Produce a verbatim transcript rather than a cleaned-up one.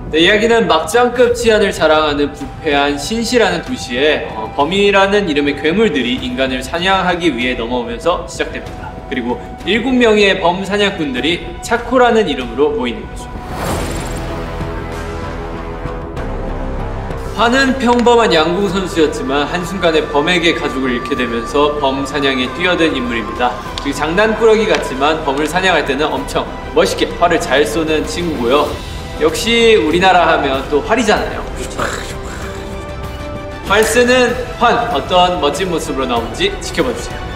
네, 이야기는 막장급 치안을 자랑하는 부패한 신시라는 도시에 어, 범이라는 이름의 괴물들이 인간을 사냥하기 위해 넘어오면서 시작됩니다. 그리고 일곱 명의 범 사냥꾼들이 차코라는 이름으로 모이는 거죠. 환은 평범한 양궁 선수였지만 한순간에 범에게 가족을 잃게 되면서 범 사냥에 뛰어든 인물입니다. 즉 장난꾸러기 같지만 범을 사냥할 때는 엄청 멋있게 활을 잘 쏘는 친구고요. 역시 우리나라 하면 또 활이잖아요. 활 쓰는 환 어떤 멋진 모습으로 나오는지 지켜봐주세요.